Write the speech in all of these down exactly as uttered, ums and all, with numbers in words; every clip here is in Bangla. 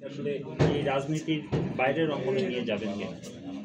আসলে এই রাজনীতির বাইরের অঙ্গনে নিয়ে যাবেন কিনা?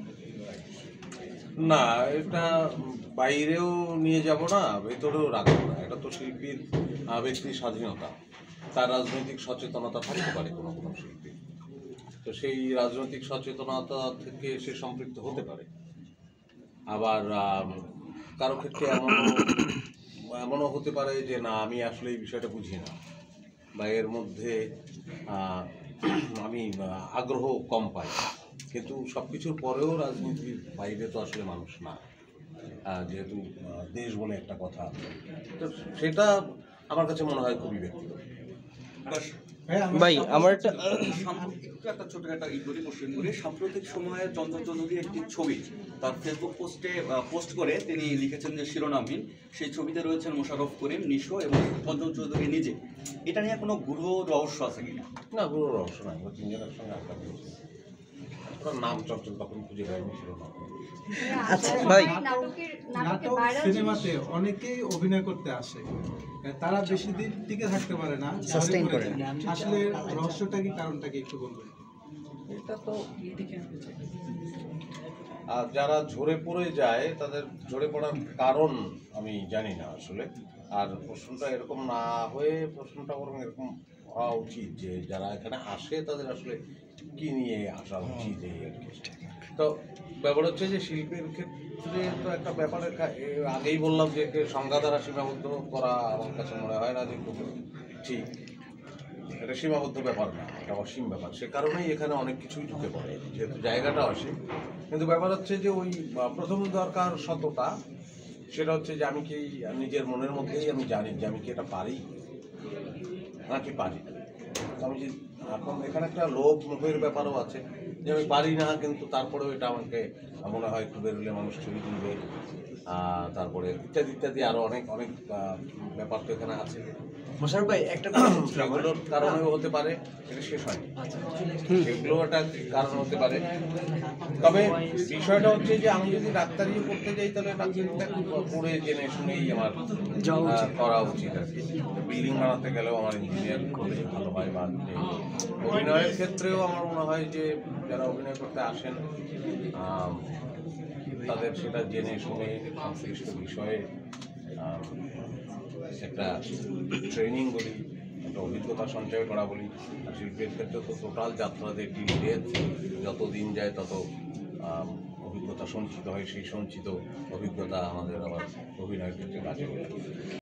না, এটা বাইরেও নিয়ে যাব না, ভেতরেও রাখবো না। এটা তো শিল্পীর আহ, ব্যক্তির স্বাধীনতা। তার রাজনৈতিক সচেতনতা থাকতে পারে কোনো কোনো শিল্পী, তো সেই রাজনৈতিক সচেতনতা থেকে সে সম্পৃক্ত হতে পারে। আবার আম, কারো ক্ষেত্রে এমনও এমনও হতে পারে যে না, আমি আসলে এই বিষয়টা বুঝি না, বা এর মধ্যে আহ, আমি আহ, আগ্রহ কম পাই। কিন্তু সব কিছুর পরেও রাজনীতির বাইরে তো আসলে মানুষ না, আহ, যেহেতু আহ, দেশ বলে একটা কথা আছে, তো সেটা আমার কাছে মনে হয় খুবই ব্যক্তিগত। ভাই আমার একটা একটু একটা ছোট একটা ই করি কোশ্চেন করি। সাম্প্রতিক সময়ে চঞ্চল চৌধুরীর একটি ছবি তার ফেসবুক পোস্টে পোস্ট করে তিনি লিখেছেন যে শিরোনামহীন, সেই ছবিতে রয়েছেন মোশাররফ করিম, নিশো এবং চঞ্চল চৌধুরী নিজে। এটা নিয়ে কোনো গূঢ় রহস্য আছে কিনা? না, পুরো রহস্য নাই, ওরা তিনজনের সঙ্গে আড্ডা দিয়েছে। ওরা নাম চঞ্চল তখন খুঁজে পায়নি, ছিল না। আচ্ছা ভাই, নাটক সিনেমাতে অনেকেই অভিনয় করতে আসে, তারা বেশি দিন টিকে থাকতে পারে না, সাস্টেইন করে। আসলে রহস্যটা কি, কারণটা কি একটু বলবেন? এটা তো আর যারা ঝরে পড়ে যায় তাদের ঝরে পড়ার কারণ আমি জানি না আসলে। আর প্রশ্নটা এরকম না হয়ে প্রশ্নটা বরং এরকম হওয়া উচিত যে যারা এখানে আসে তাদের আসলে কি নিয়ে আসা উচিত, এই আর কি। তো ব্যাপার হচ্ছে যে শিল্পের ক্ষেত্রে তো একটা ব্যাপারের আগেই বললাম যে একে সংজ্ঞা দ্বারা সীমাবদ্ধ করা আমার কাছে মনে হয় না যে খুব ঠিক। এটা সীমাবদ্ধ ব্যাপার না, এটা অসীম ব্যাপার। সে কারণেই এখানে অনেক কিছুই ঢুকে পড়ে, যেহেতু জায়গাটা অসীম। কিন্তু ব্যাপার হচ্ছে যে ওই প্রথম দরকার সততা, সেটা হচ্ছে যে আমি কি নিজের মনের মধ্যেই আমি জানি যে আমি কি এটা পারি নাকি পারি। আমি যে এখন এখানে একটা লোভ মোহের ব্যাপারও আছে যে আমি পারি না, কিন্তু তারপরেও এটা আমাকে মনে হয় একটু বেরোলে মানুষ ছবি তুলবে, তারপরে ইত্যাদি ইত্যাদি আরও অনেক অনেক ব্যাপার তো এখানে আছে। মোশাররফ ভাই একটা সেগুলোর কারণেও হতে পারে, এটা শেষ হয়নি, সেগুলো একটা কারণ হতে পারে। তবে বিষয়টা হচ্ছে যে আমি যদি ডাক্তারিও করতে যাই তাহলে ডাক্তারিটা পড়ে জেনে শুনেই আমার করা উচিত আর কি। বিল্ডিং বানাতে গেলেও আমার ইঞ্জিনিয়ার করলে ভালো হয়। বা অভিনয়ের ক্ষেত্রেও আমার মনে হয় যে যারা অভিনয় করতে আসেন তাদের সেটা জেনে শুনে সংশ্লিষ্ট বিষয়ে একটা ট্রেনিং বলি, একটা অভিজ্ঞতা সঞ্চয় করা বলি। আর শিল্পের ক্ষেত্রে তো টোটাল যাত্রাদের ডিল ডেথ, যত দিন যায় তত অভিজ্ঞতা সঞ্চিত হয়, সেই সঞ্চিত অভিজ্ঞতা আমাদের আবার অভিনয়ের ক্ষেত্রে কাজে লাগে।